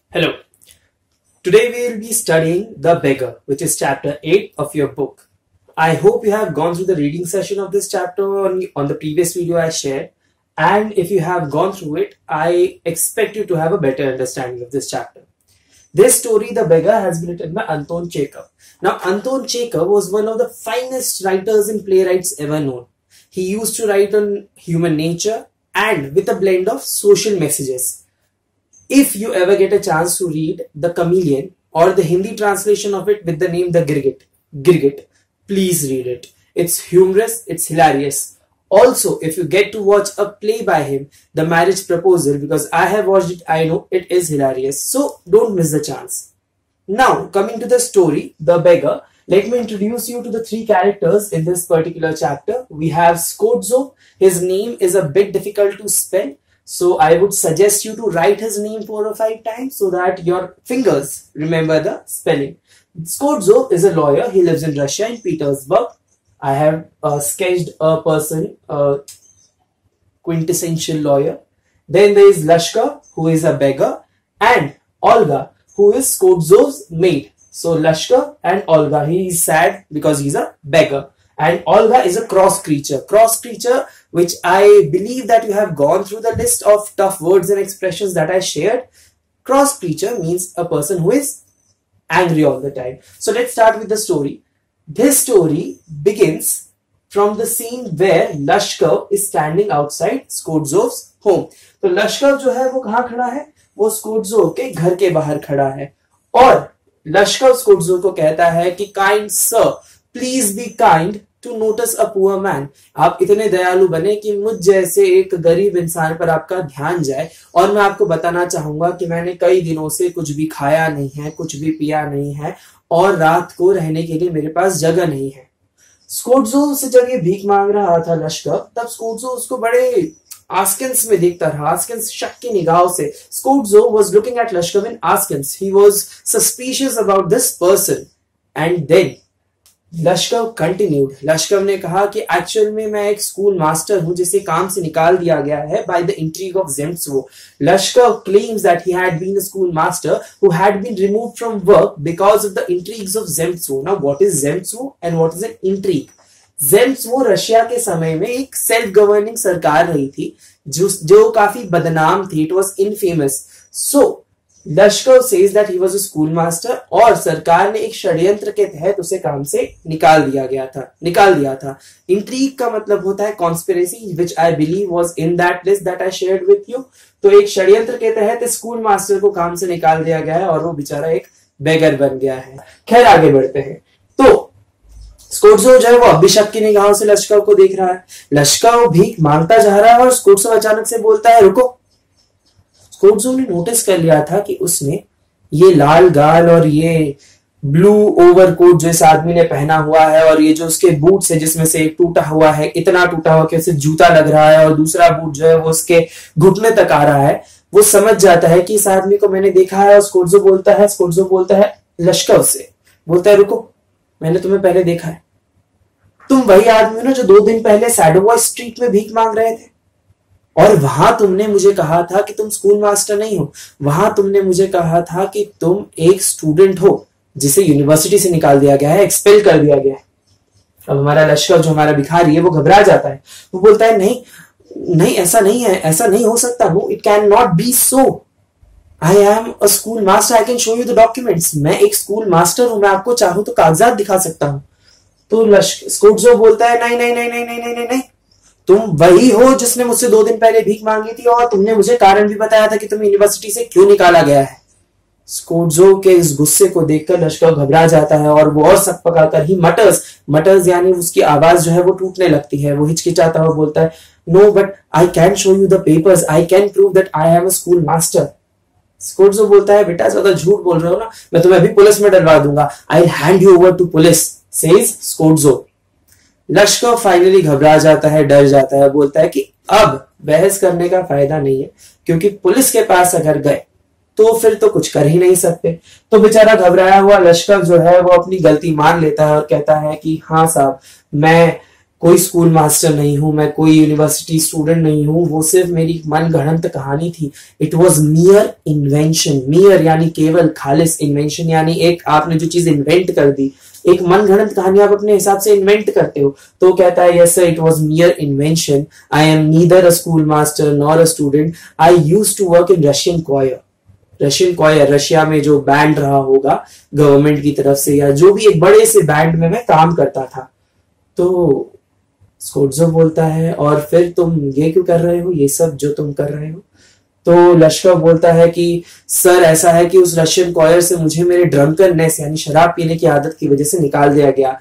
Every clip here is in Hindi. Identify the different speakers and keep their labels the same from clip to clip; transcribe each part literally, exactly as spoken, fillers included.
Speaker 1: Hello. Today we will be studying The Beggar, which is chapter eight of your book. I hope you have gone through the reading session of this chapter on, on the previous video I shared. And if you have gone through it, I expect you to have a better understanding of this chapter. This story, The Beggar, has been written by Anton Chekhov. Now, Anton Chekhov was one of the finest writers and playwrights ever known. He used to write on human nature and with a blend of social messages. If you ever get a chance to read The Chameleon or the Hindi translation of it with the name The Girgit, Girgit, please read it. It's humorous, it's hilarious. Also, if you get to watch a play by him, The Marriage Proposal, because I have watched it, I know it is hilarious. So don't miss the chance. Now, coming to the story, The Beggar, let me introduce you to the three characters in this particular chapter. We have Skodzo. His name is a bit difficult to spell. So I would suggest you to write his name four or five times so that your fingers remember the spelling. Skodzo is a lawyer. He lives in Russia, in Petersburg. I have uh, sketched a person, a quintessential lawyer. Then there is Lashka, who is a beggar, and Olga, who is Skodzo's maid. So Lashka and Olga. He is sad because he's a beggar. And Olga is a cross creature. Cross creature, which I believe that you have gone through the list of tough words and expressions that I shared. Cross creature means a person who is angry all the time. So let's start with the story. This story begins from the scene where Lashkov is standing outside Skodzov's home. तो लश्कर जो है वो कहाँ खड़ा है? वो स्कोड्जो के घर के बाहर खड़ा है और लश्कर स्कोड्जो को कहता है कि kind sir, please be kind to notice a poor man. आप इतने दयालु बने कि मुझ जैसे एक गरीब इंसान पर आपका ध्यान जाए. और मैं आपको बताना चाहूंगा कि मैंने कई दिनों से कुछ भी खाया नहीं है, कुछ भी पिया नहीं है और रात को रहने के लिए मेरे पास जगह नहीं है. स्कोड्जो से जब ये भीख मांग रहा था लश्कर, तब स्कोड्जो उसको बड़े आस्किंस में देखता रहा, आस्किंस शक की निगाहों से. Skvortsov was looking at Lashkov in askance. He was suspicious about this person. And then Lushkov continued. Lushkov ने कहा कि एक्चुअल में मैं एक स्कूल मास्टर हूं जिसे काम से निकाल दिया गया है by the intrigue of Zemstvo. Lushkov claims that he had been a school master who had been removed from work because of the intrigues of Zemstvo. Now what is Zemstvo and what is an intrigue? Zemstvo Russia के समय में एक सेल्फ गवर्निंग सरकार रही थी जो जो काफी बदनाम थी. It was infamous. So Lushkov says that he was a school master और सरकार ने एक षड्यंत्र के तहत उसे काम से निकाल दिया गया था निकाल दिया था. इंट्रीग का मतलब होता है conspiracy, which I believe was in that list that I shared with you. तो एक षड्यंत्र के तहत स्कूल मास्टर को काम से निकाल दिया गया है और वो बेचारा एक बेगर बन गया है. खैर, आगे बढ़ते हैं. तो स्कोड्जो जो है वो अब भी शक की निगाहों से लश्कर को देख रहा है. लश्कर भीख मांगता जा रहा है और स्कोड्जो अचानक से बोलता है, रुको. स्कोड्जो ने नोटिस कर लिया था कि उसने ये लाल गाल और ये ब्लू ओवरकोट जो इस आदमी ने पहना हुआ है और ये जो उसके बूट्स है जिसमें से एक टूटा हुआ है, इतना टूटा हुआ कि उसे जूता लग रहा है और दूसरा बूट जो है वो उसके घुटने तक आ रहा है. वो समझ जाता है कि इस आदमी को मैंने देखा है. और स्कोड्जो बोलता है स्कोड्जो बोलता है लश्कर से, बोलता है, रुको, मैंने तुम्हें पहले देखा है. तुम वही आदमी हो ना जो दो दिन पहले सैडोवॉय स्ट्रीट में भीख मांग रहे थे. और वहां तुमने मुझे कहा था कि तुम स्कूल मास्टर नहीं हो. वहां तुमने मुझे कहा था कि तुम एक स्टूडेंट हो जिसे यूनिवर्सिटी से निकाल दिया गया है, एक्सपेल कर दिया गया है. अब हमारा लश्कर जो हमारा भिखारी है वो घबरा जाता है. वो बोलता है, नहीं नहीं ऐसा नहीं है, ऐसा नहीं हो सकता. No, it can not be so. I am a school master, I can show you the documents. मैं एक स्कूल मास्टर हूं, मैं आपको चाहूं तो कागजात दिखा सकता हूं. तो स्कोड्जो बोलता है, नहीं नहीं नहीं नहीं नहीं नहीं नहीं नहीं तुम वही हो जिसने मुझसे दो दिन पहले भीख मांगी थी और तुमने मुझे कारण भी बताया था कि तुम्हें यूनिवर्सिटी से क्यों निकाला गया है. स्कोड्जो के इस गुस्से को देखकर लश्कर घबरा जाता है और वो और सक पकाकर ही मटर्स मटर्स यानी उसकी आवाज जो है वो टूटने लगती है. वो हिचकिचाता हुआ बोलता है, no but I can show you the papers, I can prove that I am a school master. Skvortsov बोलता है, बेटा ज्यादा झूठ बोल रहे हो ना, मैं तुम्हें अभी पुलिस में डलवा दूंगा. I hand you over to police, says Skvortsov. Lushkov finally घबरा जाता है, डर जाता है, बोलता है कि अब बहस करने का फायदा नहीं है क्योंकि पुलिस के पास अगर गए तो फिर तो कुछ कर ही नहीं सकते. तो बेचारा घबराया हुआ लश्कर जो है वो अपनी गलती मान लेता है और कहता है कि हाँ साहब, मैं कोई स्कूल मास्टर नहीं हूं, मैं कोई यूनिवर्सिटी स्टूडेंट नहीं हूं, वो सिर्फ मेरी मन गढ़ंत कहानी थी। It was mere invention, mere यानी केवल, खालिस, इन्वेंशन यानी एक आपने जो चीज इन्वेंट कर दी, एक मन गढ़ंत कहानी आप अपने हिसाब से इन्वेंट करते हो। तो कहता है yes sir, it was mere invention, I am neither a school master nor a student, I used to work in Russian choir. Russian choir, Russia में जो बैंड रहा होगा गवर्नमेंट की तरफ से, या जो भी एक बड़े से बैंड में मैं काम करता था। तो स्कोटज़ोव बोलता है और फिर तुम ये क्यों कर रहे हो, ये सब जो तुम कर रहे हो? तो लश्कव बोलता है कि सर ऐसा है कि उस रशियन क्वायर से मुझे मेरे ड्रंकननेस यानी शराब पीने की आदत की वजह से निकाल दिया गया।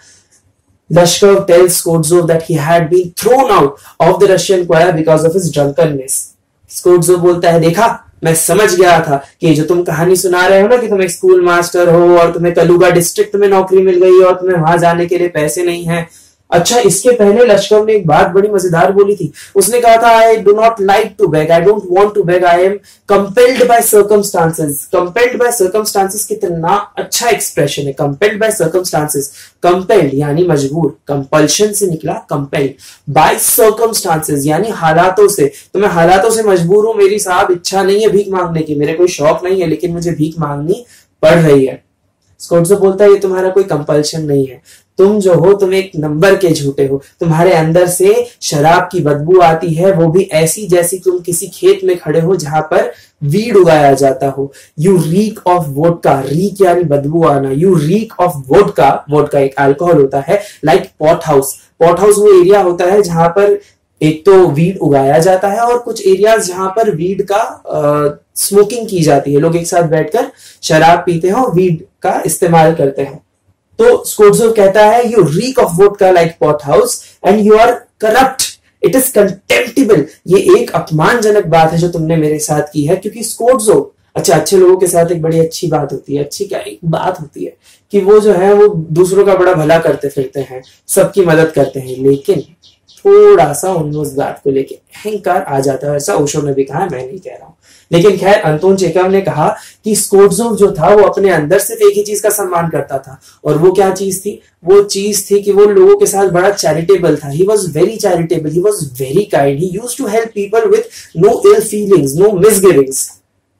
Speaker 1: Lushkov tells Skvortsov that he had been thrown out of the Russian choir because of his drunkenness. Skvortsov बोलता है देखा, मैं समझ गया था कि जो तुम कहानी सुना रहे हो ना कि तुम एक स्कूल मास्टर हो और तुम्हें कलुगा डिस्ट्रिक्ट में नौकरी मिल गई और तुम्हें वहां जाने के लिए पैसे नहीं है। अच्छा, इसके पहले लश्कव ने एक बात बड़ी मजेदार बोली थी। उसने कहा था I do not like to beg, I don't want to beg, I am compelled by circumstances. Compelled by circumstances कितना अच्छा एक्सप्रेशन है, कंपेल्ड बाय सर्कमस्टांसेस। कंपेल्ड यानी मजबूर, कंपल्शन से निकला कंपेल्ड, बाय सर्कमस्टांसेस यानी हालातों से। तो मैं हालातों से मजबूर हूं, मेरी साहब इच्छा नहीं है भीख मांगने की, मेरे कोई शौक नहीं है, लेकिन मुझे भीख मांगनी पड़ रही है। स्कोटज़ोव बोलता है ये तुम्हारा कोई कंपल्शन नहीं है, तुम जो हो तुम एक नंबर के झूठे हो, तुम्हारे अंदर से शराब की बदबू आती है, वो भी ऐसी जैसी तुम किसी खेत में खड़े हो जहां पर वीड उगाया जाता हो। You reek of vodka, reek यानी बदबू आना, you reek of vodka, vodka एक अल्कोहल होता है, like pot house. Pot house वो एरिया होता है जहां पर एक तो वीड उगाया जाता है और कुछ एरियाज जहां पर वीड का स्मोकिंग की जाती है, लोग एक साथ बैठकर शराब पीते हैं और वीड का इस्तेमाल करते हैं। तो स्कोटज़ोव कहता है you reek of vodka like pot house and you are corrupt, it is contemptible. ये एक अपमानजनक बात है जो तुमने मेरे साथ की है, क्योंकि स्कोटज़ोव, अच्छा अच्छे लोगों के साथ एक बड़ी अच्छी बात होती है, अच्छी क्या एक बात होती है कि वो जो है वो दूसरों का बड़ा भला करते फिरते हैं, सबकी मदद करते हैं, लेकिन थोड़ा सा उनमें उस बात को लेके अहंकार आ जाता है। ऐसा ओशो ने भी कहा, मैं नहीं कह रहा हूं। लेकिन खैर अंतोन चेखव ने कहा कि स्कोटज़ोव जो था वो अपने अंदर सिर्फ एक ही चीज का सम्मान करता था, और वो क्या चीज थी? वो चीज थी कि वो लोगों के साथ बड़ा चैरिटेबल था। He was very charitable, he was very kind, he used to help people with no ill feelings, no misgivings.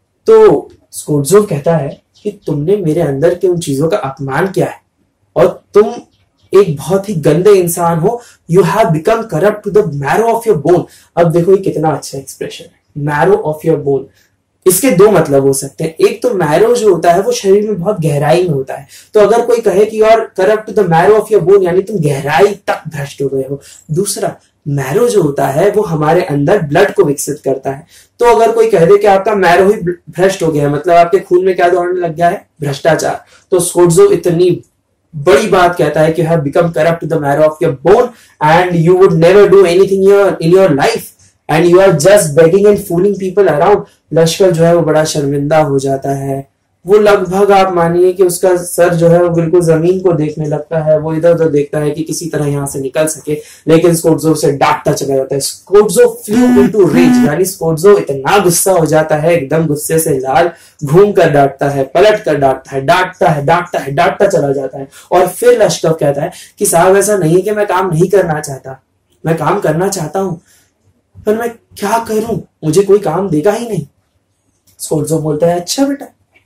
Speaker 1: तो स्कोटज़ोव कहता है कि तुमने मेरे अंदर के उन चीजों का अपमान किया है और तुम एक बहुत ही गंदे इंसान हो। You have become corrupt to the marrow of your bone. अब देखो ये कितना अच्छा एक्सप्रेशन है, मैरो ऑफ योर बोन। इसके दो मतलब हो सकते हैं। एक तो मैरो जो होता है वो शरीर में बहुत गहराई में होता है, तो अगर कोई कहे कि you are corrupt to the marrow of your bone यानी तुम गहराई तक भ्रष्ट हो गए हो। दूसरा, मैरो जो होता है वो हमारे अंदर ब्लड को विकसित करता है। तो अगर कोई कह दे कि आपका मैरो ही भ्रष्ट हो गया है, मतलब आपके खून में क्या दौड़ने लग गया है? भ्रष्टाचार। तो स्कोटज़ोव इतनी बड़ी बात कहता है कि have become corrupt to the marrow of your bone and you would never do anything in your life and you are just begging and fooling people around. Lushkov जो है वो बड़ा शर्मिंदा हो जाता है। वो लगभग आप मानिए कि उसका सर जो है वो बिल्कुल जमीन को देखने लगता है, वो इधर उधर देखता है कि किसी तरह यहां से निकल सके, लेकिन स्कोटज़ोव से डांटता चला जाता है। स्कोटज़ोव फ्लू इनटू रेज, यानी स्कोटज़ोव इतना गुस्सा हो जाता है, एकदम गुस्से से लाल, घूम कर डांटता है, पलट कर डांटता है, डांटता है डांटता है डांटता चला जाता है। और फिर लश्कर कहता है कि साहब ऐसा नहीं कि मैं काम नहीं करना चाहता, मैं काम करना चाहता हूं, पर मैं क्या करूं, मुझे कोई काम देगा ही नहीं। स्कोटज़ोव बोलता है अच्छा बेटा,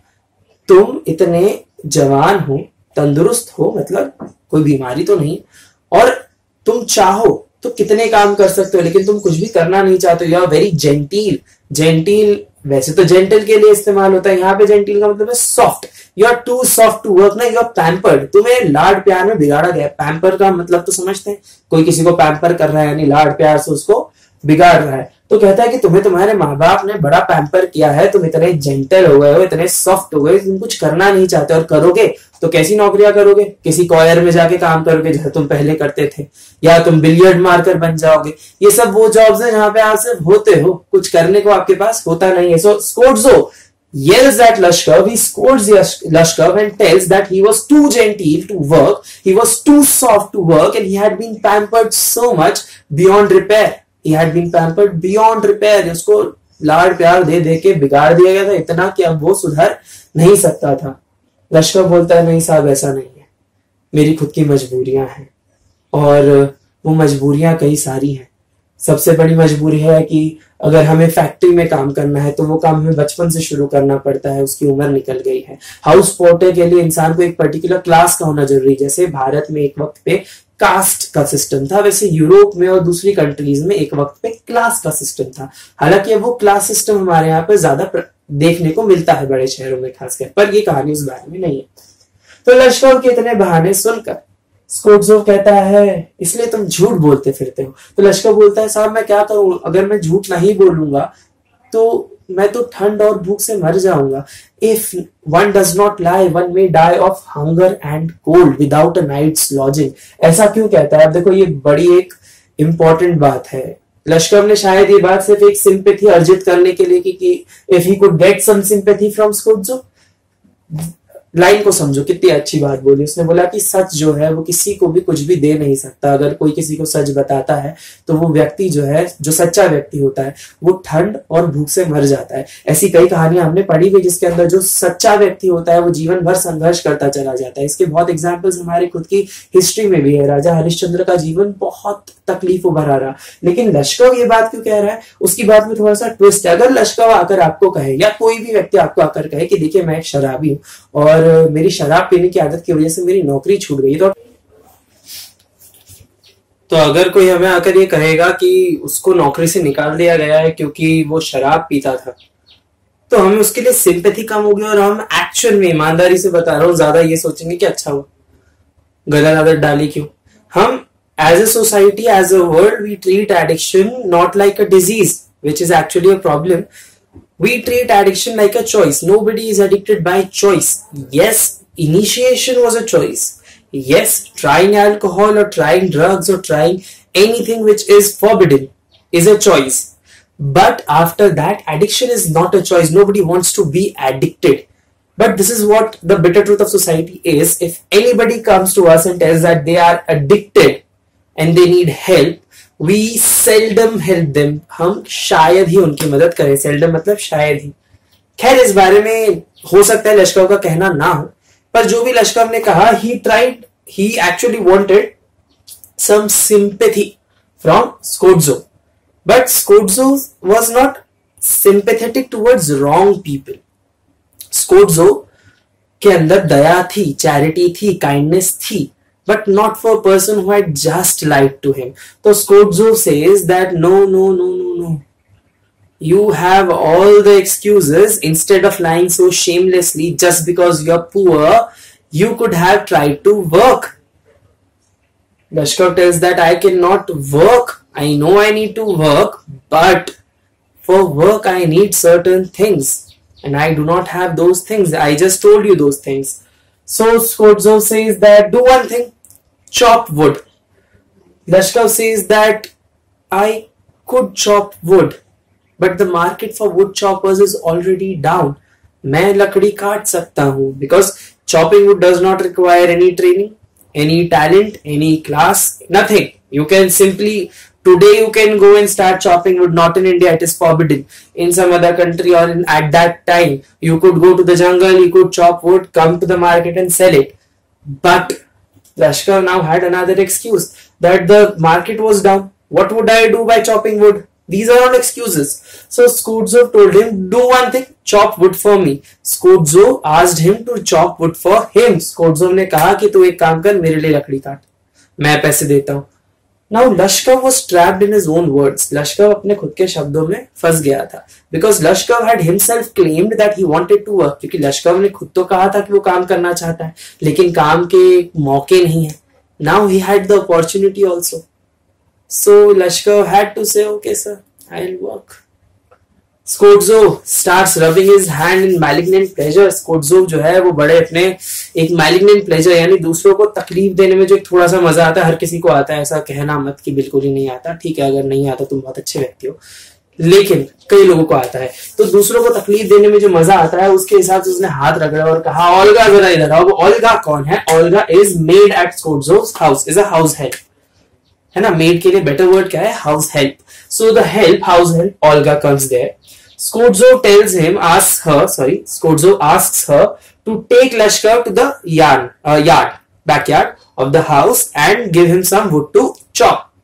Speaker 1: तुम इतने जवान हो, तंदुरुस्त हो, मतलब कोई बीमारी तो नहीं, और तुम चाहो तो कितने काम कर सकते हो, लेकिन तुम कुछ भी करना नहीं चाहते। You are very gentle. Gentle वैसे तो जेंटल के लिए इस्तेमाल होता है, यहाँ पे जेंटिल का मतलब है soft. You are too soft to work ना, यू आर पैम्पर्ड, तुम्हें लाड प्यार में बिगाड़ा गया। पैम्पर का मतलब तो समझते हैं, कोई किसी को पैम्पर कर रहा है यानी लाड प्यार से उसको बिगाड़ रहा है। तो कहता है कि तुम्हें तुम्हारे माँ बाप ने बड़ा पैम्पर किया है, तुम इतने जेंटल हो गए हो, इतने सॉफ्ट हो गए, तुम कुछ करना नहीं चाहते, और करोगे तो कैसी नौकरियां करोगे? किसी कॉयर में जाके काम करोगे जैसे तुम पहले करते थे, या तुम बिलियर्ड मारकर बन जाओगे। ये सब वो जॉब्स हैं जहां पे आप सिर्फ होते हो, कुछ करने को आपके पास होता नहीं है। सो स्कोटज़ोव yells at Lashkov, he scolds Lashkov and tells that he was too genteel to work, he was too soft to work, and he had been pampered so much beyond repair. He had been pampered beyond repair. उसको लाड प्यार दे दे के बिगाड़ दिया गया था इतना कि अब वो सुधर नहीं सकता था। लश्कर बोलता है नहीं साहब ऐसा नहीं है, मेरी खुद की मजबूरियां हैं, और वो मजबूरियां कई सारी हैं। सबसे बड़ी मजबूरी है कि अगर हमें फैक्ट्री में काम करना है तो वो काम हमें बचपन से शुरू करना पड़ता है, उसकी उम्र निकल गई है। हाउस पोर्टर के लिए इंसान को एक पर्टिकुलर क्लास का होना जरूरी है। जैसे भारत में एक वक्त पे कास्ट का सिस्टम था, वैसे यूरोप में और दूसरी कंट्रीज में एक वक्त पे क्लास का सिस्टम था। हालांकि वो क्लास सिस्टम हमारे यहाँ पे ज्यादा देखने को मिलता है बड़े शहरों में खासकर, पर ये कहानी उस बारे में नहीं है। तो लश्कोव के इतने बहाने सुनकर स्कोटज़ोव कहता है इसलिए तुम झूठ बोलते फिरते हो। तो लश्कोव बोलता है साहब मैं क्या करूं, अगर मैं झूठ नहीं बोलूंगा तो मैं तो ठंड और भूख से मर जाऊंगा। If one does not lie one may die of hunger and cold without a night's lodging. ऐसा क्यों कहता है? अब देखो ये बड़ी एक इंपॉर्टेंट बात है। लश्कोव ने शायद ये बात सिर्फ एक सिंपैथी अर्जित करने के लिए की कि if he could get some sympathy from Skvortsov. Line को समझो, कितनी अच्छी बात बोली। उसने बोला कि सच जो है वो किसी को भी कुछ भी दे नहीं सकता। अगर कोई किसी को सच बताता है तो वो व्यक्ति जो है, जो सच्चा व्यक्ति होता है, वो ठंड और भूख से मर जाता है। ऐसी कई कहानियां हमने पढ़ी हुई जिसके अंदर जो सच्चा व्यक्ति होता है वो जीवन भर संघर्ष करता चला जाता है। इसके बहुत एग्जाम्पल्स हमारे खुद की हिस्ट्री में भी है। राजा हरिश्चंद्र का जीवन बहुत तकलीफों भरा रहा, लेकिन लश्कोव ये बात क्यों कह रहा है? उसकी बात में थोड़ा सा ट्विस्ट है। अगर लश्कोव आकर आपको कहे या कोई भी व्यक्ति आपको आकर कहे कि देखिए मैं एक शराबी हूं और मेरी शराब पीने की आदत की वजह से मेरी नौकरी छूट गई, तो तो अगर कोई हमें आकर ये कहेगा कि उसको नौकरी से निकाल दिया गया है क्योंकि वो शराब पीता था, तो हमें उसके लिए सिंपैथी कम होगी और हम एक्चुअल में, ईमानदारी से बता रहा हूं, ज्यादा ये सोचेंगे कि अच्छा हुआ गलत आदत डाली क्यों। हम as a society, as a world, we treat addiction not like a disease which is actually a problem. We treat addiction like a choice. Nobody is addicted by choice. Yes, initiation was a choice. Yes, trying alcohol or trying drugs or trying anything which is forbidden is a choice. But after that, addiction is not a choice. Nobody wants to be addicted. But this is what the bitter truth of society is. If anybody comes to us and tells that they are addicted and they need help, we seldom help them. हम शायद ही उनकी मदद करें. seldom मतलब शायद ही. खैर इस बारे में हो सकता है लश्कोव का कहना ना हो, पर जो भी लश्कोव ने कहा, he tried, he actually wanted some sympathy from Skotzov. But Skotzov was not sympathetic towards wrong people. Skotzov के अंदर दया थी, चैरिटी थी, काइंडनेस थी, but not for a person who had just lied to him. So Skotzov says that no, no, no, no, no. You have all the excuses. Instead of lying so shamelessly just because you're poor, you could have tried to work. Lashkov tells that I cannot work. I know I need to work, but for work I need certain things. And I do not have those things. I just told you those things. So Skotzov says that do one thing, chop wood. Lashkov says that I could chop wood, but the market for wood choppers is already down. मैं लकड़ी काट सकता हूँ because chopping wood does not require any training, any talent, any class, nothing. You can simply today you can go and start chopping wood. Not in India, it is forbidden. In some other country or in, at that time, you could go to the jungle, you could chop wood, come to the market and sell it. But Lashkov now had another excuse that the market was down. What would I do by chopping wood? These are all excuses. So Skotzov told him, do one thing, chop wood for me. Skotzov asked him to chop wood for him. Skotzov ने कहा कि तू एक काम कर, मेरे लिए लकड़ी काट, मैं पैसे देता हूँ. Now Lashkov was trapped in his own words. Lashkov अपने खुद के शब्दों में फंस गया था. Because Lashkov had himself claimed that he wanted to work. क्योंकि Lashkov ने खुद तो कहा था कि वो काम करना चाहता है, लेकिन काम के मौके नहीं है. Now he had the opportunity also. So Lashkov had to say, okay sir, I'll work. Skotzov starts rubbing his hand in malignant pleasure. Skotzov जो है वो बड़े अपने एक malignant pleasure, यानी दूसरों को तकलीफ देने में जो एक थोड़ा सा मजा आता है, हर किसी को आता है, ऐसा कहना मत कि बिल्कुल ही नहीं आता. ठीक है, अगर नहीं आता तुम बहुत अच्छे व्यक्ति हो, लेकिन कई लोगों को आता है. तो दूसरों को तकलीफ देने में जो मजा आता है, उसके हिसाब से उसने हाथ रगड़ा और कहा, ओल्गा जरा इधर आओ. ओल्गा कौन है? Olga is maid at Skotzov's house, is a house help, है ना. मेड के लिए बेटर वर्ड क्या है? House help. So the help, house help, Olga comes there. Skotzov tells him, asks her, sorry, Skotzov asks her to take Lashkov to the yard, uh, yard, backyard of the house and give him some wood to chop.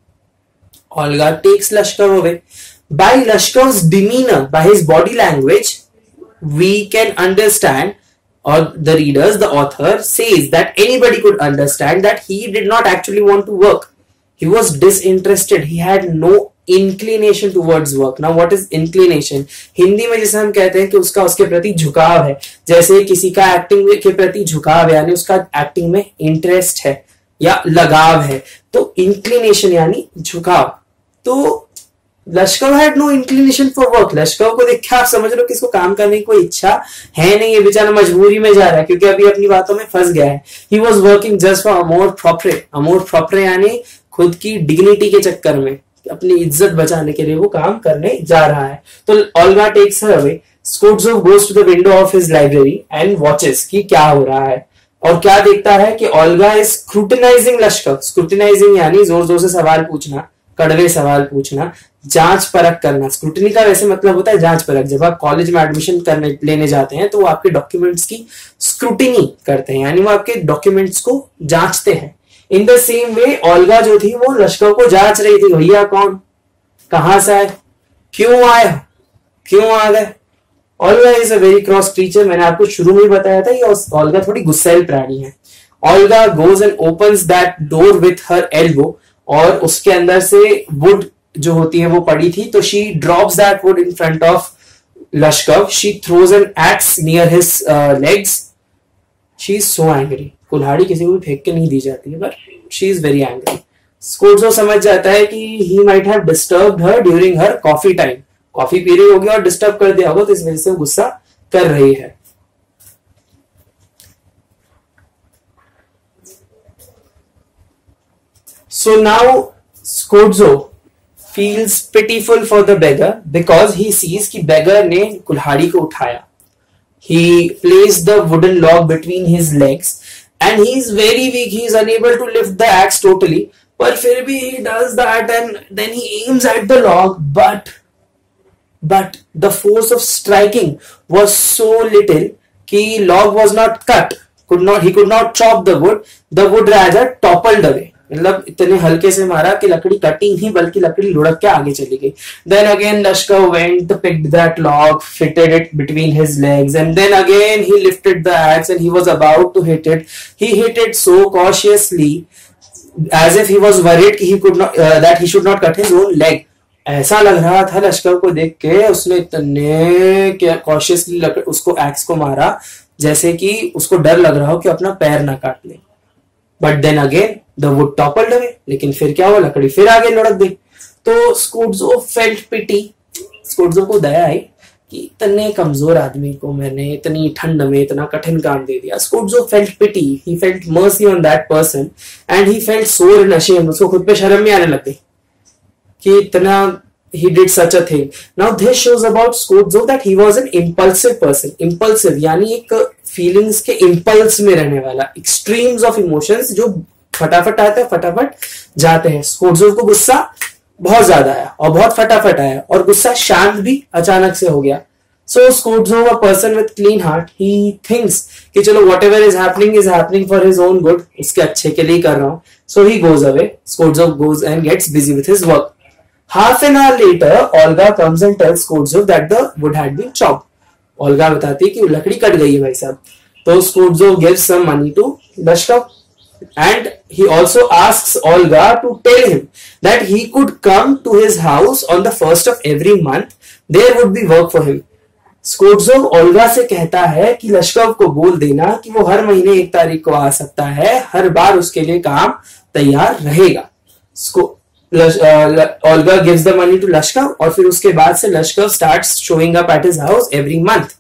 Speaker 1: Olga takes Lashkov away. By Lashkov's demeanor, by his body language, we can understand, or the readers, the author says that anybody could understand that he did not actually want to work. He was disinterested. He had no inclination towards work. Now what is inclination? Hindi में जैसे हम कहते हैं कि उसका उसके प्रति झुकाव है, जैसे किसी का एक्टिंग के प्रति झुकाव है, यानी उसका एक्टिंग में इंटरेस्ट है या लगाव है, तो इंक्लिनेशन यानी झुकाव. तो Lushkov had no inclination for work. Lushkov को देख के आप समझ लो कि इसको काम करने की कोई इच्छा है नहीं, ये बेचारा मजबूरी में जा रहा है क्योंकि अभी अपनी बातों में फंस गया है. He was working just for amour propre. Amour propre यानी खुद की डिग्निटी के चक्कर में, अपनी इज्जत बचाने के लिए वो काम करने जा रहा है. तो Olga takes her away. Skvortsov goes to the window of his library and watches कि क्या हो रहा है, और क्या देखता है कि Olga is scrutinizing Lushkov. Scrutinizing यानी जोर जोर से सवाल पूछना, कड़वे सवाल पूछना, जांच परख करना. स्क्रूटिनी का वैसे मतलब होता है जांच परख. जब आप कॉलेज में एडमिशन करने लेने जाते हैं तो वो आपके डॉक्यूमेंट्स की स्क्रूटिनी करते हैं, यानी वो आपके डॉक्यूमेंट्स को जांचते हैं. In the same way Olga जो थी वो लश्कव को जांच रही थी, भैया कौन, कहां से आए, क्यों आए, क्यों आ गए. Olga is a very cross creature. मैंने आपको शुरू में ही बताया था ये ओल्गा थोड़ी गुस्सैल प्राणी है. Olga goes and opens that door with her elbow, और उसके अंदर से वुड जो होती है वो पड़ी थी, तो she drops that wood in front of Lushkov. She throws an axe near his legs. She is so angry. कुल्हाड़ी किसी को भी फेंक के नहीं दी जाती है, but she is very angry. Skvortsov समझ जाता है कि he might have disturbed her during her coffee time. Coffee पी रही होगी और डिस्टर्ब कर दिया होगा, तो इस वजह से वो गुस्सा कर रही है. So now Skutuzow feels pitiful for the beggar because he sees कि beggar ने कुल्हाड़ी को उठाया. He placed the wooden log between his legs and he is very weak. He is unable to lift the axe totally. पर फिर भी he does that and then he aims at the log, but but the force of striking was so little कि log was not cut. Could not he could not chop the wood. The wood rather toppled away. मतलब इतने हल्के से मारा कि लकड़ी कटी नहीं बल्कि लकड़ी लुढ़क के आगे चली गई. Then again Lashkov went, picked that log, fitted it between his legs, and then again he lifted the axe and he was about to hit it. He hit it so cautiously, as if he was worried कि he could not uh, that he should not cut his own leg. ऐसा लग रहा था लश्कव को देख के, उसने इतने कॉशियसली उसको एक्स को मारा जैसे कि उसको डर लग रहा हो कि अपना पैर ना काट ले. But then again the wood toppled away. लेकिन फिर क्या हुआ, लकड़ी फिर आगे लुढ़क गई. तो स्कुटज़ोव फेल्ट पिटी. स्कुटज़ोव को दया आई कि इतने कमजोर आदमी को मैंने इतनी ठंड में इतना कठिन काम दे दिया. Skvortsov felt pity. He felt mercy on that person and he felt sore and ashamed. उसको खुद पे शर्म भी आने लग गई कि इतना he did such a thing. Now this shows about Skutuzow that he was an impulsive person. Impulsive यानी एक feelings के impulse में रहने वाला, extremes of emotions जो फटाफट आते हैं फटाफट जाते हैं. Skutuzow को गुस्सा बहुत ज्यादा आया और बहुत फटाफट आया, और गुस्सा शांत भी अचानक से हो गया. So Skutuzow, a person with clean heart, he thinks कि चलो whatever is happening is happening for his own good, उसके अच्छे के लिए कर रहा हूँ. So he goes away. Skutuzow goes and gets busy with his work. Half an hour later, Olga comes and tells Skutuzow that the wood had been chopped. Olga बताती है कि लकड़ी कट गई है भाई साहब. तो Skutuzow gives some money to Lashkov, and he also asks Olga to tell him that he could come to his house on the first of every month. There would be work for him. Skutuzow Olga से कहता है कि लश्कव को बोल देना कि वो हर महीने एक तारीख को आ सकता है, हर बार उसके लिए काम तैयार रहेगा. Olga gives the money to Lashkov, और फिर उसके बाद से Lashkov starts showing up at his house every month.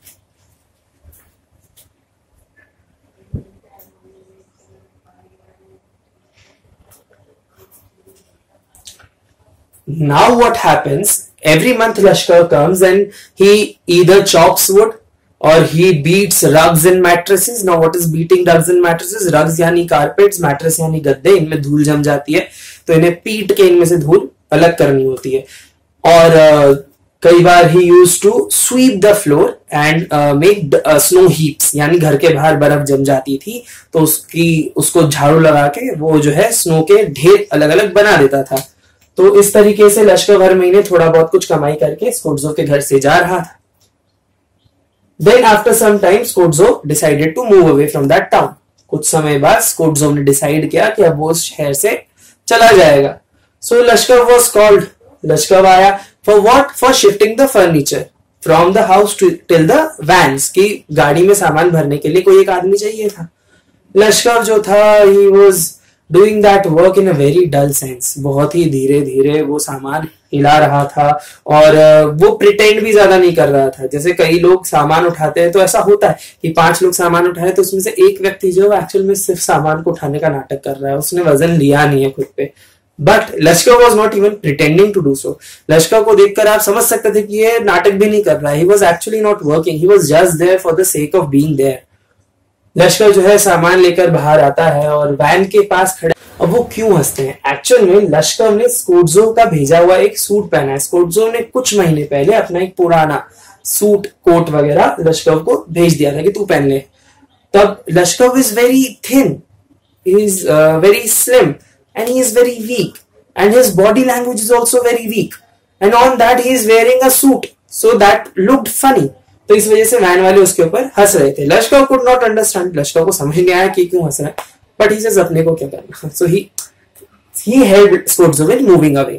Speaker 1: Now what happens? Every month Lashkov comes and he either chops wood or he beats rugs and mattresses. Now what is beating rugs and mattresses? Rugs यानी carpets, mattress यानी गद्दे. इनमें धूल जम जाती है तो इन्हें पीट के इनमें से धूल अलग करनी होती है. और uh, कई बार he used to sweep the floor and make snow heaps, यानी घर के बाहर बर्फ जम जाती थी तो उसकी उसको झाड़ू लगा के वो जो है स्नो के ढेर अलग अलग बना देता था. तो इस तरीके से लश्कर हर महीने थोड़ा बहुत कुछ कमाई करके स्कोटजो के घर से जा रहा था। Then after some time Skvortsov decided to move away from that town. कुछ समय बाद स्कोटजो ने डिसाइड किया कि अब वो उस शहर से चला जाएगा। सो लश्कर वॉज कॉल्ड, लश्कर आया for what, for shifting the furniture from the house till the vans, की गाड़ी में सामान भरने के लिए कोई एक आदमी चाहिए था। लश्कर जो था he was doing that work in a very dull sense, बहुत ही धीरे धीरे वो सामान हिला रहा था और वो प्रिटेंड भी ज्यादा नहीं कर रहा था। जैसे कई लोग सामान उठाते हैं तो ऐसा होता है कि पांच लोग सामान उठाए तो उसमें से एक व्यक्ति जो है एक्चुअल में सिर्फ सामान को उठाने का नाटक कर रहा है, उसने वजन लिया नहीं है खुद पे। But Lushkov was not even pretending to do so. Lushkov को देखकर आप समझ सकते थे कि ये नाटक भी नहीं कर रहा है। He was actually not working, he was just there for the sake of being there. Lushkov जो है सामान लेकर बाहर आता है और वैन के पास खड़ा। अब वो क्यों हंसते हैं? एक्चुअल में लश्कर ने स्कोटजो का भेजा हुआ एक सूट पहना है। स्कोटजो ने कुछ महीने पहले अपना एक पुराना सूट कोट वगैरह लश्कर को भेज दिया था कि तू पहन ले। तब Lushkov is very thin, he is very slim and he is very weak and his body language is also very weak and on that he is wearing a suit so that looked funny। तो इस वजह से वैन वाले उसके ऊपर हंस रहे थे। लश्कर could not understand, लश्कर को समझ नहीं आया कि क्यों हंस रहा है, but he says अपने को क्या करना। so he he helped Scoutzo in moving away।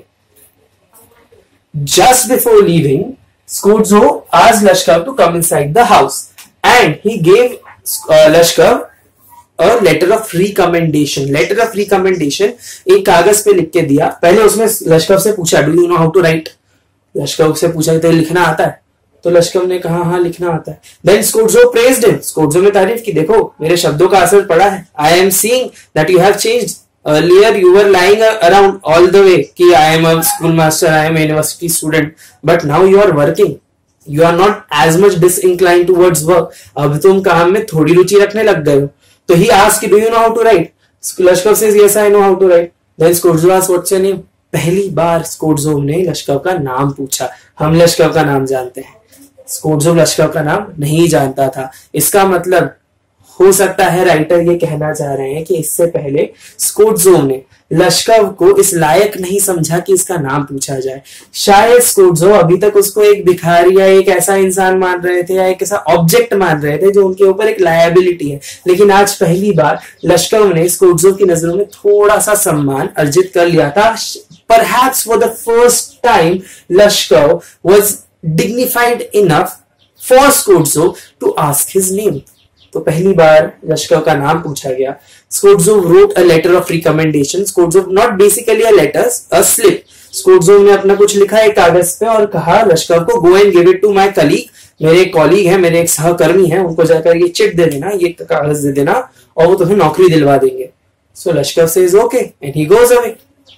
Speaker 1: just before leaving, Scoutzo asked Lashkar to come inside the house and he gave uh, Lashkar a letter of recommendation। letter of recommendation एक कागज पे लिख के दिया। पहले उसने लश्कर से पूछा do you know how to write, Lushkov से पूछा कि तेरे लिखना आता है? तो लश्कर ने कहा हाँ लिखना आता है। Then Skvortsov praised him, Skvortsov ने तारीफ की, देखो मेरे शब्दों का असर पड़ा है। I am seeing that you have changed, earlier you were lying around all the way कि I am a school master, I am a university student, but now you are working, you are not as much disinclined towards work. अब तुम काम में थोड़ी रुचि रखने लग गए हो। तो he asked do you know how to write? Lushkov says yes I know how to write. Then Skvortsov asked what's your name. पहली बार स्कोटजो ने लश्कर का नाम पूछा। हम लश्कर का नाम जानते हैं, स्कोटजो लश्कर का नाम नहीं जानता था। इसका मतलब हो सकता है राइटर ये कहना चाह रहे हैं कि इससे पहले स्कोटजो ने लश्कर को इस लायक नहीं समझा कि इसका नाम पूछा जाए। शायद स्कोटजो अभी तक उसको एक भिखारी या एक ऐसा इंसान मान रहे थे या एक ऐसा ऑब्जेक्ट मान रहे थे जो उनके ऊपर एक लायबिलिटी है। लेकिन आज पहली बार लश्कर ने स्कोटजो की नजरों में थोड़ा सा सम्मान अर्जित कर लिया था। Perhaps for the first time Lushkov was dignified enough for Skvortsov to ask his name. तो पहली बार लश्कर का नाम पूछा गया। Scoutzo wrote a letter of recommendation। Scoutzo not basically a letter, a slip। Scoutzo ने अपना कुछ लिखा एक कागज पे और कहा लश्कर को go and give it to my colleague, मेरे एक कॉलीग है, मेरे एक सहकर्मी है, उनको जाकर ये चिट दे देना, ये कागज दे देना और वो तुम्हें नौकरी दिलवा देंगे। So Lashkar says okay and he goes away।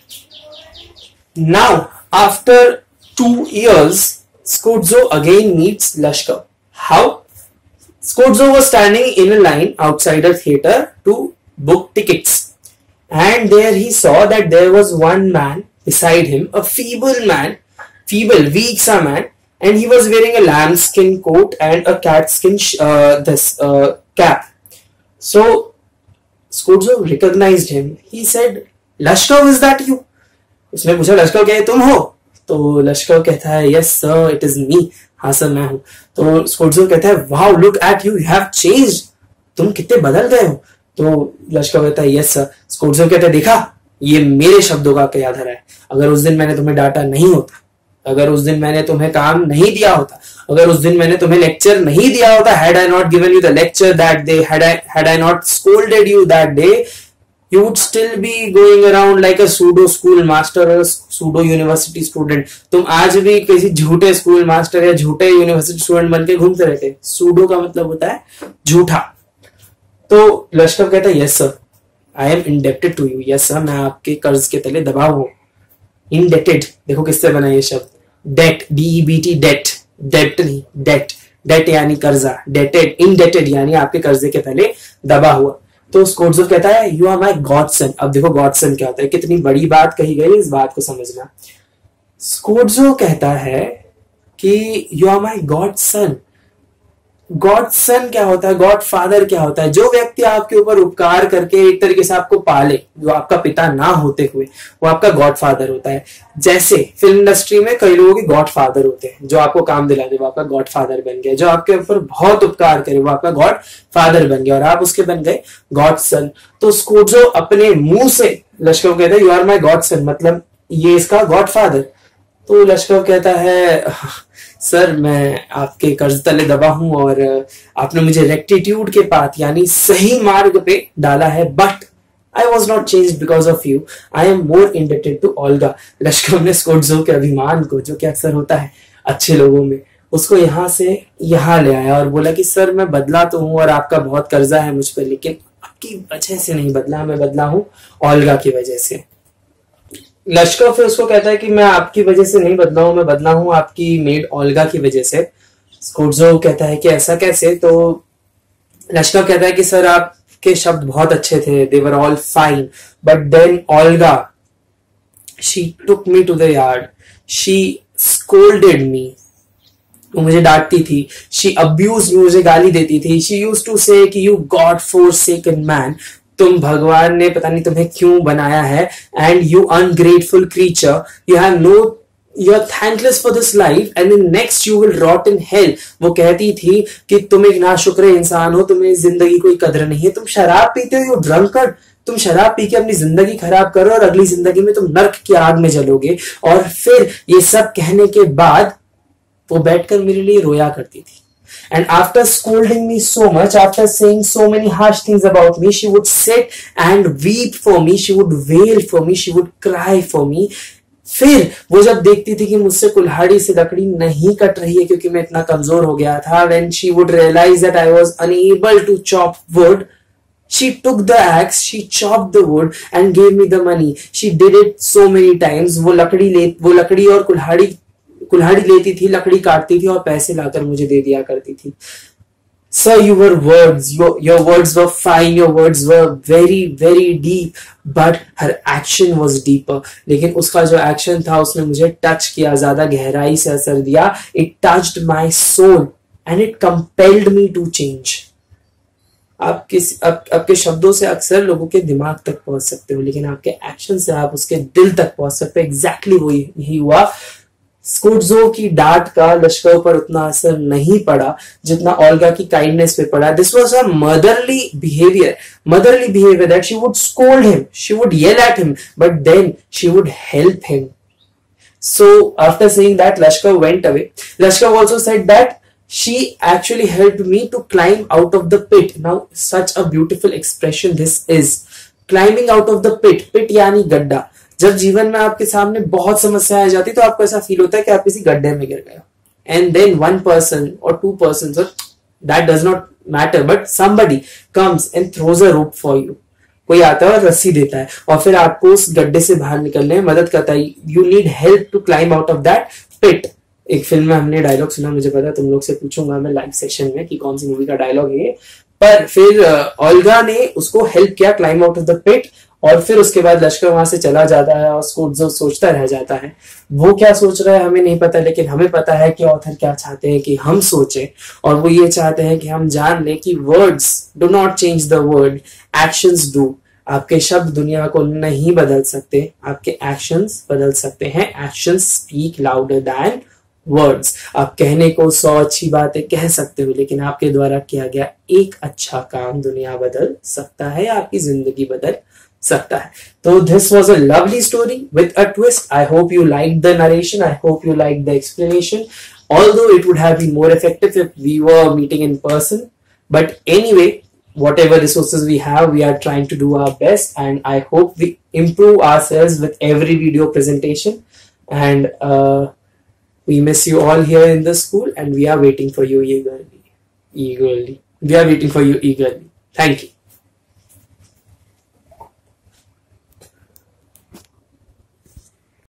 Speaker 1: Now after two years, Scoutzo again meets Lashkar। How? Scoutzo was standing in a line outside a theater to book tickets and there he saw that there was one man beside him, a feeble man, feeble, weak sa man, and he was wearing a lambskin coat and a catskin uh, this uh, cap. So Scoutzo recognized him। He said, Lashkar, is that you? उसने पूछा लश्कर क्या तुम हो? तो लश्कर कहता है yes sir, it is me। हाँ सर मैं हूं। तो स्कोटजो कहता है wow, look at you, you have changed, तुम कितने बदल गए हो। तो लश्कर कहता है यस सर। स्कोटजो कहता है देखा, ये मेरे शब्दों का क्या आधार है। अगर उस दिन मैंने तुम्हें डांटा नहीं होता, अगर उस दिन मैंने तुम्हें काम नहीं दिया होता, अगर उस दिन मैंने तुम्हें लेक्चर नहीं दिया होता, had I not given you the lecture that day, had I had I not scolded you that day, you would still be going around like a pseudo school master or pseudo university student। तुम आज भी किसी झूठे स्कूल मास्टर या झूठे यूनिवर्सिटी स्टूडेंट बन के घूमते रहते। सूडो का मतलब होता है झूठा। तो लश्कर कहता है yes sir, I am indebted to you. Yes sir, मैं आपके कर्ज के तले दबा हूं। इंडेटेड देखो किससे बना ये शब्द, debt, D E B T, debt, debt नहीं डेट, डेट यानी कर्जा, डेटेड, इंडेटेड यानी आपके कर्जे के तले दबा हुआ। तो स्कोटजो कहता है यू आर माई गॉडसन। अब देखो गॉडसन क्या होता है, कितनी बड़ी बात कही गई, इस बात को समझना। स्कोटजो कहता है कि you are my godson, godson क्या होता है, गॉड फादर क्या होता है? जो व्यक्ति आपके ऊपर उपकार करके एक तरीके से आपको पाले, जो आपका पिता ना होते हुए, वो आपका गॉड फादर होता है। जैसे फिल्म इंडस्ट्री में कई लोगों के गॉड फादर होते हैं, जो आपको काम दिला दे वो आपका गॉड फादर बन गया, जो आपके ऊपर बहुत उपकार करे वो आपका गॉड फादर बन गया, और आप उसके बन गए गॉड सन। तो स्कूर्जो अपने मुंह से लश्कव कहता है you are my godson, मतलब ये इसका गॉड फादर। तो लश्कव कहता है सर मैं आपके कर्ज तले दबा हूं और आपने मुझे रेक्टिट्यूड के पाथ यानी सही मार्ग पे डाला है, but I was not change because of you, I am more indebted to Olga. Lushkov ने स्कूर्जो के अभिमान को, जो कि अक्सर होता है अच्छे लोगों में, उसको यहां से यहां ले आया और बोला कि सर मैं बदला तो हूं और आपका बहुत कर्जा है मुझ पर, लेकिन आपकी वजह से नहीं बदला, मैं बदला हूं ओल्गा की वजह से। लश्कव फिर उसको कहता है कि मैं आपकी वजह से नहीं बदला हूं, मैं बदला हूं आपकी मेड ओल्गा की वजह से। स्कूर्जो कहता है कि ऐसा कैसे? तो लश्कव कहता है कि सर आपके शब्द बहुत अच्छे थे, they were all fine, but then Olga she took me to the yard, she scolded me, वो मुझे डांटती थी, शी अब्यूज मी, मुझे गाली देती थी, शी यूज्ड टू से कि यू गॉड फोरसेकन मैन, तुम भगवान ने पता नहीं तुम्हें क्यों बनाया है, and you ungrateful creature, you have no, you are thankless for this life and in next you will rot in hell. वो कहती थी कि तुम एक नाशुक्र इंसान हो, तुम्हें जिंदगी कोई कदर नहीं है, तुम शराब पीते हो, यू ड्रंकर्ड, तुम शराब पी के अपनी जिंदगी खराब करो और अगली जिंदगी में तुम नर्क की आग में जलोगे। और फिर ये सब कहने के बाद वो बैठकर मेरे लिए रोया करती थी। And after scolding me so much, after saying so many harsh things about me, she would sit and weep for me, she would wail for me, she would cry for me. फिर वो जब देखती थी कि मुझसे कुल्हाड़ी से लकड़ी नहीं कट रही है क्योंकि मैं इतना कमजोर हो गया था, when she would realize that I was unable to chop wood, she took the axe, she chopped the wood and gave me the money. She did it so many times. वो लकड़ी ले वो लकड़ी और कुल्हाड़ी कुल्हाड़ी लेती थी, लकड़ी काटती थी और पैसे लाकर मुझे दे दिया करती थी। Sir, your words, your your words were fine, your words were very very deep, but her action was deeper. लेकिन उसका जो एक्शन था उसने मुझे टच किया, ज्यादा गहराई से असर दिया। It touched my soul and it compelled me to change. आप किस आप, आपके शब्दों से अक्सर लोगों के दिमाग तक पहुंच सकते हो, लेकिन आपके एक्शन से आप उसके दिल तक पहुंच सकते हो। एग्जैक्टली वो यही हुआ। स्कूर्जो की डांट का लश्कव पर उतना असर नहीं पड़ा जितना ओल्गा की काइंडनेस पे पड़ा। This was a motherly behaviour, motherly behaviour that she would scold him, she would yell at him, but then she would help him. So after saying that, Lashkar went away. Lashkar also said that she actually helped me to climb out of the pit. Now such a beautiful expression this is, climbing out of the pit. Pit यानी गड्ढा। जब जीवन में आपके सामने बहुत समस्याएं आ जाती तो आपको ऐसा फील होता है कि आप किसी गड्ढे में गिर गए, एंड देन वन पर्सन और two person, that does not matter, but somebody comes and throws a rope for you. कोई आता है और रस्सी देता है और फिर आपको उस गड्ढे से बाहर निकलने में मदद करता है। You need help to climb out of that pit. एक फिल्म में हमने डायलॉग सुना, मुझे पता तुम लोग से पूछूंगा मैं लाइव सेशन में कि कौन सी मूवी का डायलॉग है, पर फिर ओल्गा ने उसको हेल्प किया climb out of the pit, और फिर उसके बाद लश्कर वहां से चला जाता है और स्कूर्जो सोचता रह जाता है। वो क्या सोच रहा है हमें नहीं पता, लेकिन हमें पता है कि ऑथर क्या चाहते हैं कि हम सोचें, और वो ये चाहते हैं कि हम जान लें कि words do not change the world, actions do. आपके शब्द दुनिया को नहीं बदल सकते, आपके एक्शंस बदल सकते हैं। Actions speak louder than words. आप कहने को सौ अच्छी बातें कह सकते हो, लेकिन आपके द्वारा किया गया एक अच्छा काम दुनिया बदल सकता है, आपकी जिंदगी बदल सकता है। तो this was a lovely story with a twist. I hope you like the narration, I hope you like the explanation, although it would have been more effective if we were meeting in person. But anyway, whatever resources we have, we are trying to do our best, and I hope we improve ourselves with every video presentation. And uh, we miss you all here in the school, and we are waiting for you eagerly. Eagerly. We are waiting for you eagerly. Thank you.